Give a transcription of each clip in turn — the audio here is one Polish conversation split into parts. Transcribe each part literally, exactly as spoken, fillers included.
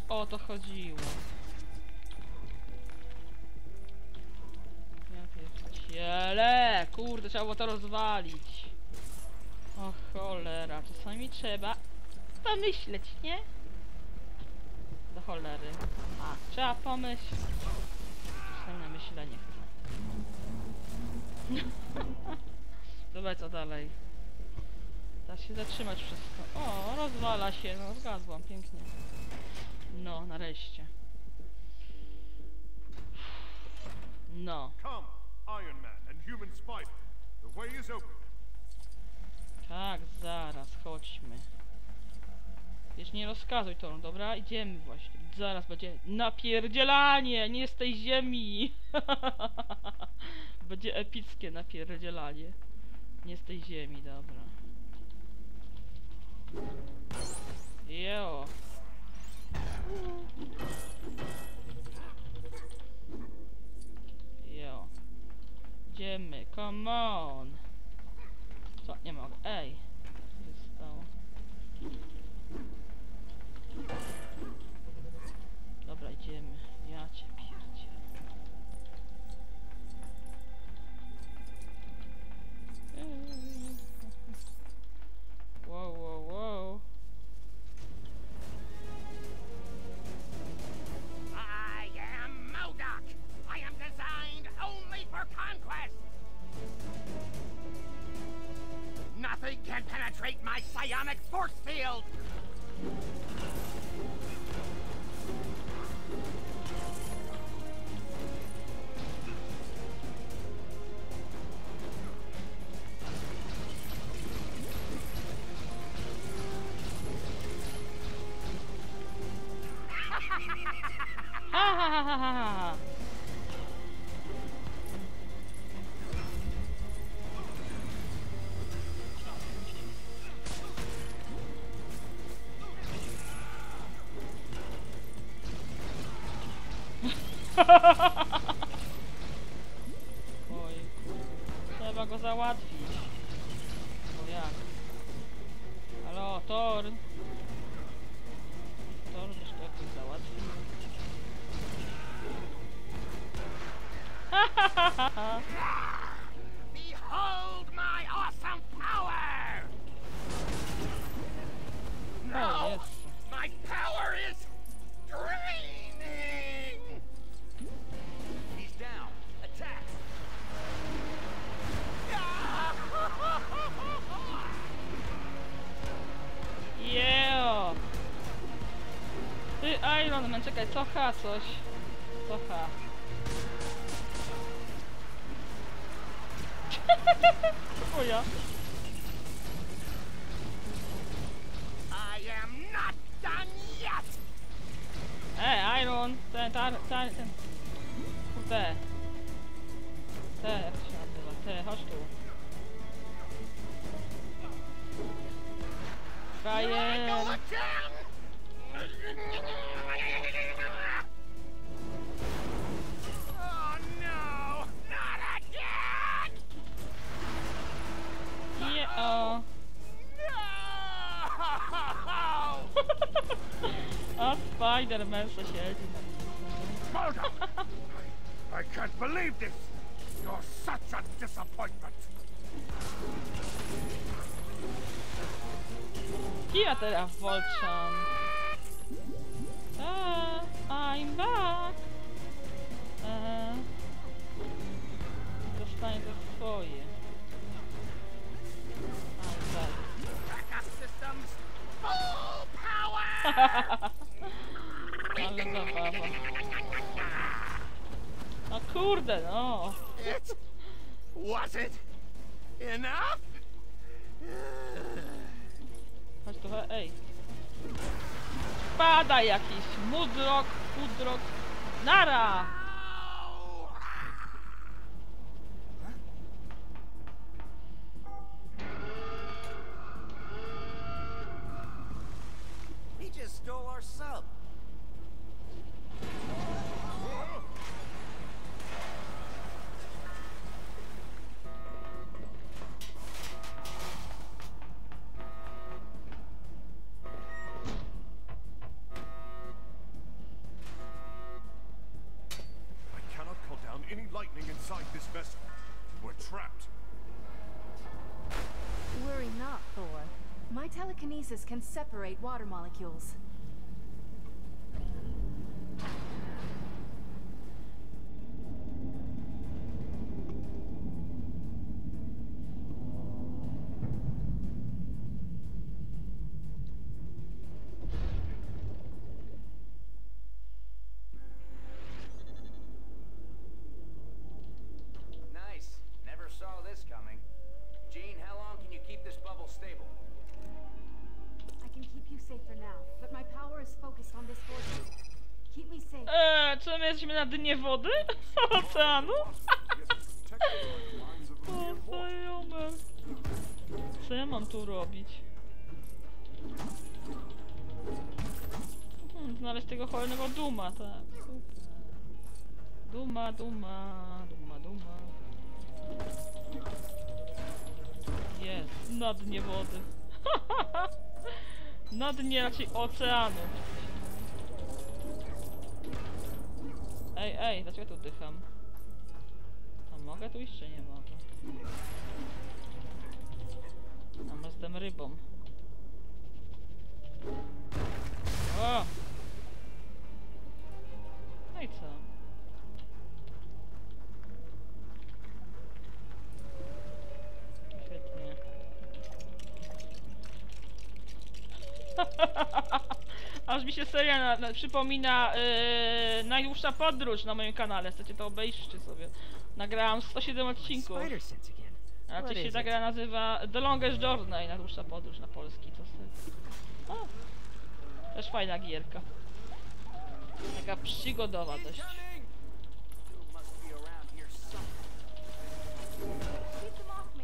o to chodziło. Ja pierdzielę, kurde, trzeba było to rozwalić. O cholera, czasami trzeba pomyśleć, nie? Do cholery. A, trzeba pomyśleć. Czasami na myślenie chcę. Dobra, co dalej? Da się zatrzymać wszystko. O, rozwala się, no zgadzam, pięknie. No, nareszcie. No. Come, Iron Man and Human Spider. The way is open. Tak, zaraz, chodźmy. Wiesz, nie rozkazuj to, dobra? Idziemy właśnie. Zaraz będzie napierdzielanie, nie z tej ziemi. Będzie epickie napierdzielanie. Nie z tej ziemi, dobra. Jo. Jo. Idziemy, come on. Co? Nie mogę. Ej. Co się stało? Dobra, idziemy. Ja cię pierdzielę. Wow, wow, wow. I am MODOK. I am designed only for conquest. Nothing can penetrate my psionic force field. Ha ha ha ha ha ha. Oj, trzeba go załatwić. Bo jak? Halo, Thor. Thor byś to jakoś załatwił. Behold my awesome power! No, yes. my power is draining. He's down. Attack! Yeah. Ty Iron Man, czekaj, co ha coś? Co ha? O ja. I am not done yet! Ej, Iron! Ten, ten, ten, ten. Kurde. Te, jak to się nazywa? Te, chodź tu. Frajer! Go again! Oh no! Not again! Nie, o. No! A Spider-Man co siedzi na MODOK! I can't believe this! You're such a disappointment! Kija teraz walczam. Eee, I'm back. Eee, dostanie to swoje. I'm back. Backup systems, full power! Ale zabawa. No kurde, no. It wasn't enough? Chodź tu, ej. Spada jakiś mudrok, pudrok. Nara! He just stole our sub. stasis can separate water molecules. Nice. Never saw this coming. Jean, how long can you keep this bubble stable? I can keep you safe for now, but my power is focused on this vortex. Keep me safe. Eee, czy my jesteśmy na dnie wody? Oceanu? O, znajome. Co ja mam tu robić? Hmm, znaleźć tego cholernego Duma, tak. Super. Duma, Duma, Duma, Duma. Jest, na dnie wody. Na dnie raczej oceanu. Ej, ej, dlaczego tu dycham? A mogę tu iść, czy nie mogę? A może jestem rybą. O! No i co? Świetnie. Aż mi się seria na, na, przypomina yy, najdłuższa podróż na moim kanale. Chcecie to obejrzcie sobie. Nagrałam sto siedem odcinków. Spider sense again. A What czy się is ta it? gra nazywa The Longest Journey, najdłuższa podróż na polski. To sobie... O, też fajna gierka. Taka przygodowa dość. Incoming! You must be around here somewhere. Keep them off me.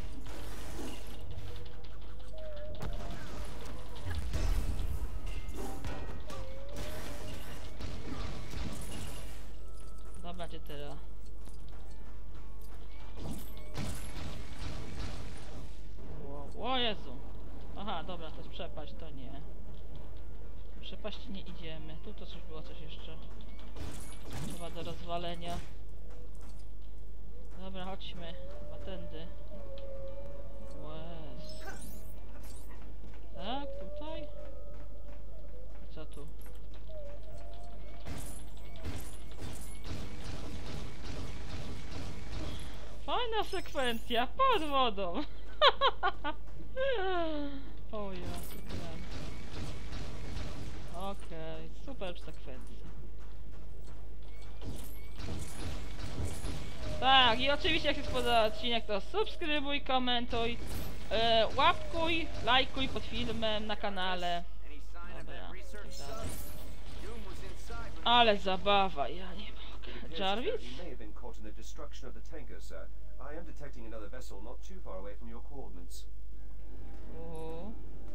Dobra, cię teraz. O, o Jezu. Aha, dobra, to jest przepaść, to nie. Do przepaści nie idziemy. Tu to coś było coś jeszcze. Chyba do rozwalenia. Dobra, chodźmy. Chyba tędy. Łez. Tak, tutaj? Co tu? Fajna sekwencja pod wodą. O ja, super. Okej, super sekwencja. Tak, i oczywiście jak się spodoba odcinek, to subskrybuj, komentuj, e, łapkuj, lajkuj pod filmem na kanale. Any sign of Dobra, that research tak dalej. sub? Doom was inside when Ale zabawa, ja nie mogę. Yes, Jarvis? sir, you may have been caught in the destruction of the tanker, sir. I am detecting another vessel not too far away from your coordinates. Uhu.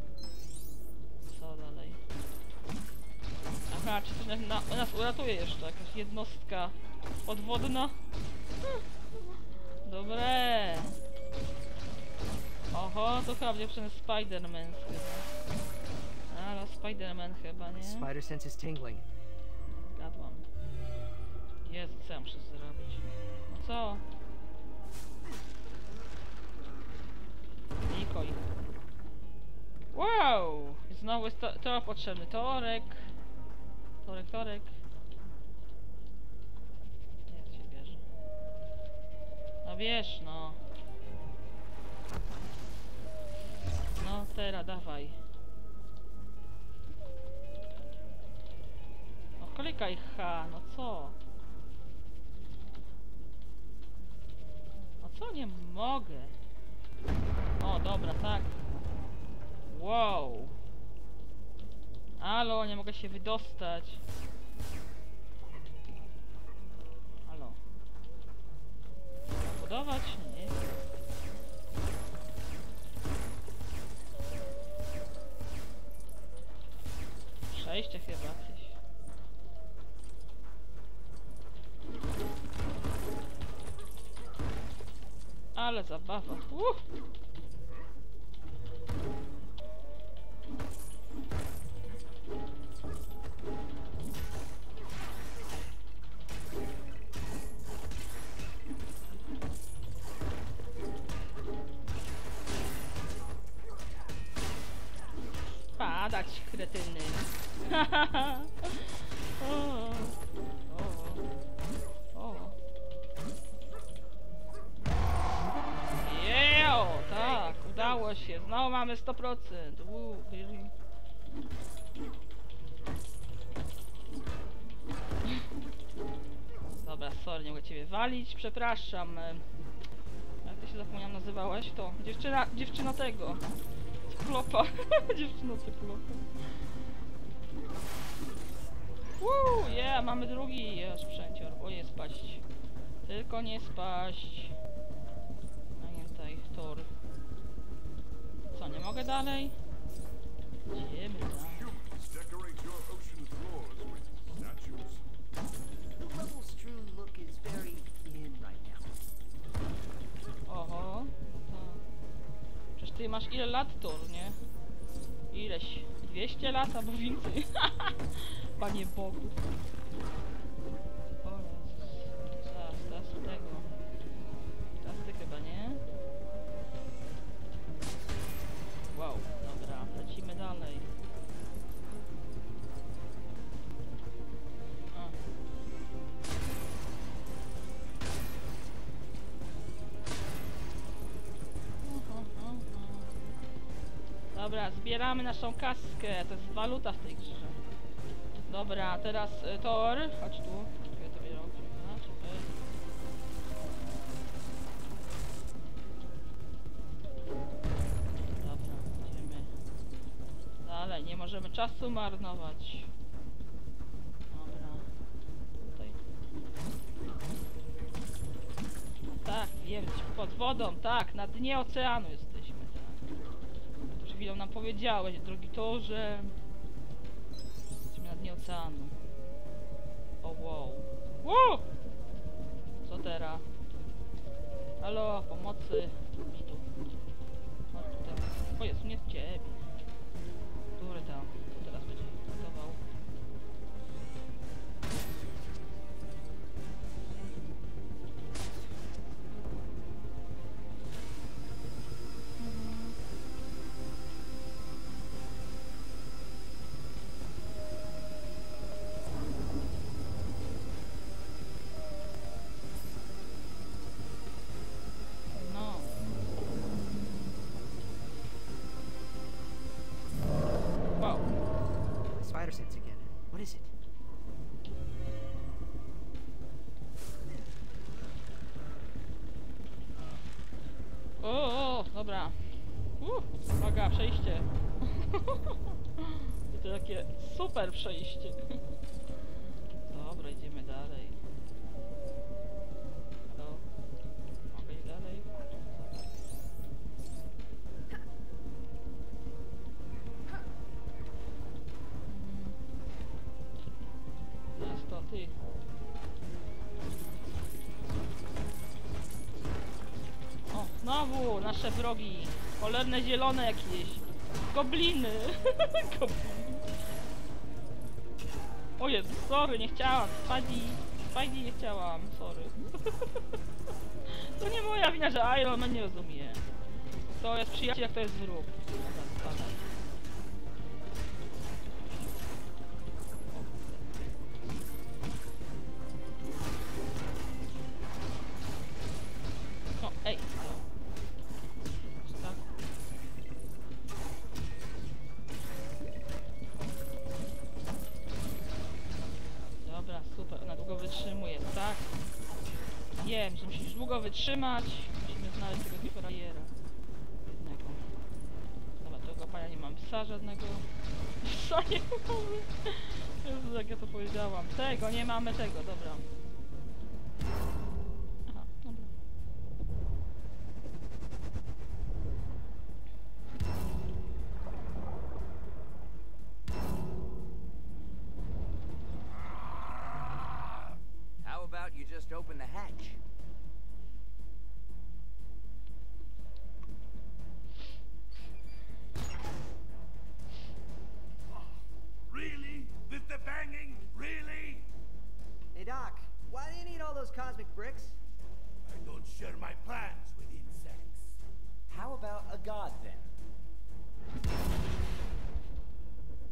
Co dalej? Aha, czy coś nas, na, nas uratuje jeszcze? Jakaś jednostka podwodna? Hm. Dobre. Oho, to chyba będzie przynajmniej Spider-Man chyba. Ale Spider-Man chyba, nie? Spider sense is tingling. Gadłam. Jezu, co ja muszę zrobić? No co? Nikoj. Wow! Znowu jest to, to potrzebny torek. Torek, torek. Nie, to się bierze. No wiesz, no. No teraz dawaj. No klikaj H, no co? No co nie mogę? O, dobra, tak. Wow. Halo, nie mogę się wydostać. Halo. Budować? Nie. Przejście chyba gdzieś. Ale zabawa. Uh! kretyny. o, o, o. Jeo, tak, udało się. Znowu mamy sto procent. Uuu, really? Dobra, sorry, nie mogę ciebie walić, przepraszam. Jak ty się zapomniałam nazywałaś? To dziewczyna, dziewczyna tego. Cyklopa. Dziewczyna cyklopa. Uuu, yeah, mamy drugi jest sprzęcior. O, nie spaść. Tylko nie spaść. Pamiętaj, tor. Co, nie mogę dalej? Idziemy dalej. Decorate your ocean floors with statues. The rubble-strewn look is very in right now. Oho, no to... Przecież ty masz ile lat, Tor, nie? Ileś? dwieście lat albo więcej? Panie Bogu. O Jezus. Zaraz, teraz tego. Teraz ty chyba, nie? Wow, dobra, lecimy dalej. A. Dobra, zbieramy naszą kaskę, to jest waluta w tej grze. Dobra, teraz y, Tor, chodź tu. Ja to wiedział, dobra, idziemy dalej, nie możemy czasu marnować. Dobra, tutaj. Tak, wiem, pod wodą, tak, na dnie oceanu jesteśmy, tak. Przed chwilą nam powiedziałeś, drogi Torze. Jesteśmy na dnie oceanu. O wow. Wow! Co teraz? Halo, pomocy. Chodź tu. Chodź tutaj. O Jezu, nie z ciebie. Który tam? Kto teraz będzie gotował? No. Wow. Spider sense again. What is it? O, o, dobra. Uh, uwaga, przejście. To takie super przejście. Dobra, idziemy dalej. Halo? Mogę iść dalej? Teraz to ty. O, znowu nasze wrogi. Cholerne zielone jakieś. Gobliny. Gobliny. O Jezu, sorry, nie chciałam. Spidey, Spidey nie chciałam, sorry. To nie moja wina, że Iron Man nie rozumie. To jest przyjaciel, jak to jest wróg. Dobra, spadaj. O, ej, to. Tak. Dobra, super, ona długo wytrzymuje, tak? Wiem, że musisz długo wytrzymać. Musimy znaleźć tego frajera. Jednego. Dobra, tego pana nie mam psa żadnego. Psa nie mamy. Jezu, jak ja to powiedziałam. Tego, nie mamy tego, dobra. Aha, dobra. How about you just open the hatch? Really? With the banging? Really? Hey Doc, why do you need all those cosmic bricks? I don't share my plans with insects. How about a god then?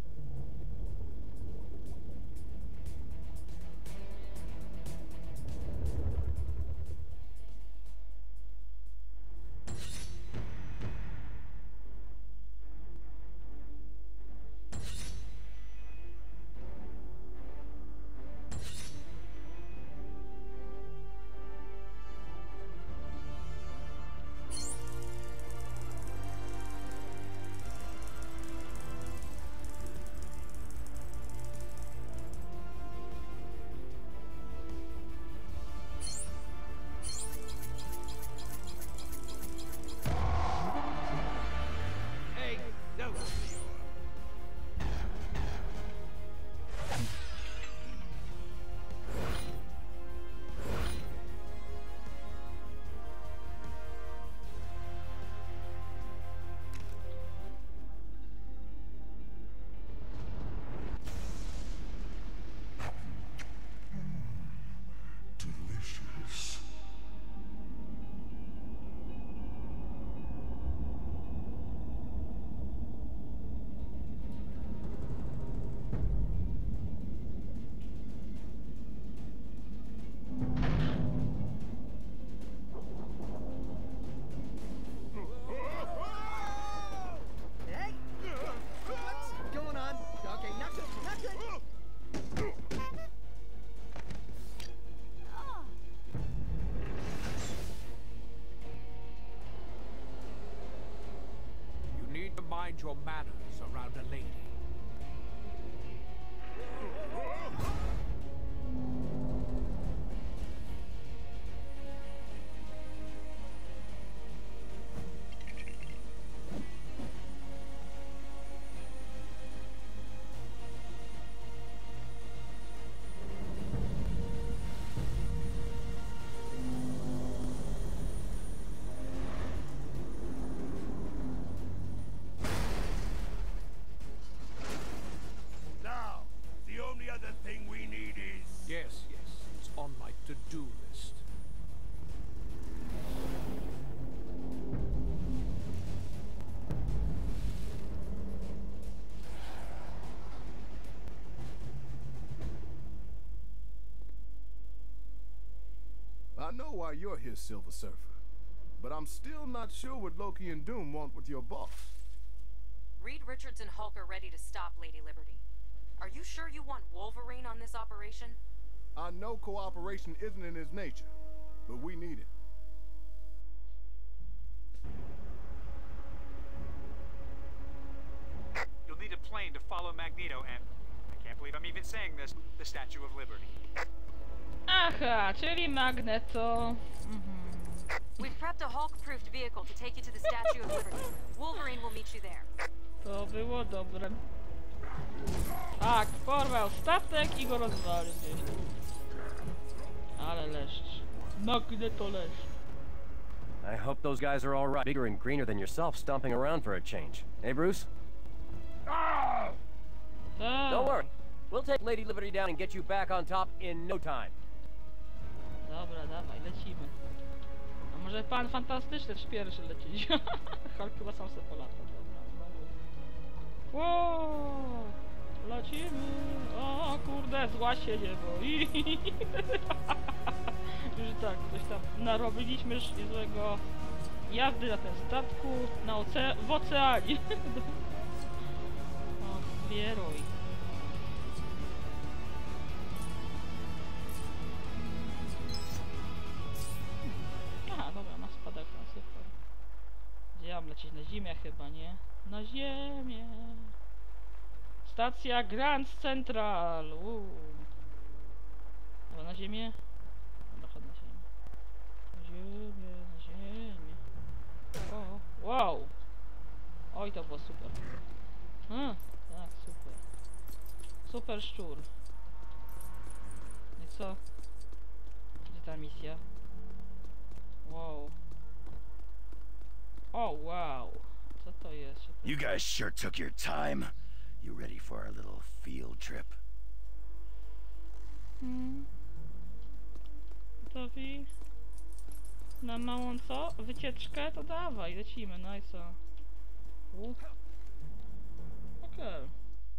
your manners around a lady. Yes, yes, it's on my to-do list. I know why you're here, Silver Surfer, but I'm still not sure what Loki and Doom want with your boss. Reed Richards and Hulk are ready to stop Lady Liberty. Are you sure you want Wolverine on this operation? I know cooperation isn't in his nature, but we need it. You'll need a plane to follow Magneto and, I can't believe I'm even saying this, the Statue of Liberty. Aha, czyli Magneto. Mhm. We've prepped a Hulk-proofed vehicle to take you to the Statue of Liberty. Wolverine will meet you there. To było dobre. Tak, porwał statek i go rozwalił gdzieś tu. Ale leszcz. Magneto leszcz. I hope those guys are all right. Bigger and greener than yourself, stomping around for a change. Hey, Bruce? Tak. Don't worry. We'll take Lady Liberty down and get you back on top in no time. Dobra, dawaj, lecimy. A może pan fantastyczny też pierwszy lecieć? Hulk chyba sam sobie polata. Dobra, znowu. Wow, lecimy. O kurde, zła się nie boi. Już tak, coś tam narobiliśmy już niezłego jazdy na tym statku na oce w oceanie. O, zbieruj. Aha, dobra, ma spadek, no super. Gdzie ja mam lecieć? Na ziemię chyba, nie? Na ziemię. Stacja Grand Central. Uuu. Dobra, na ziemię? Dobra, chodź na ziemię. Na ziemię, na ziemię. O, wow. Oj, to było super. A, tak, super. Super szczur. I co? Gdzie ta misja? Wow. O, wow. Co to jest? You guys sure took your time. You ready for our little field trip? Hmm. Gotowi? Na małą co? Wycieczkę? To dawaj, lecimy, no i co? U. Okej.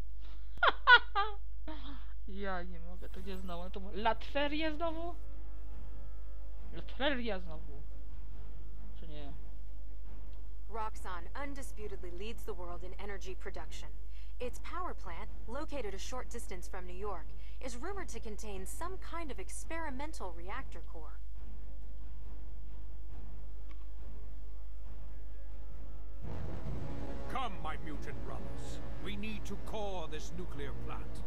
Ja nie mogę, to gdzie znowu? No to Latweria znowu? Latweria znowu. Czy nie? Roxxon undisputedly leads the world in energy production. Its power plant, located a short distance from New York, is rumored to contain some kind of experimental reactor core. Come, my mutant brothers. We need to core this nuclear plant.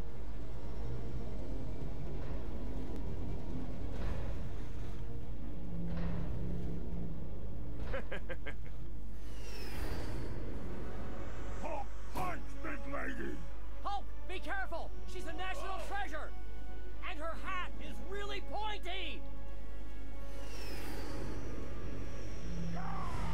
Hulk punch, big lady! Hulk, be careful! She's a national treasure! And her hat is really pointy!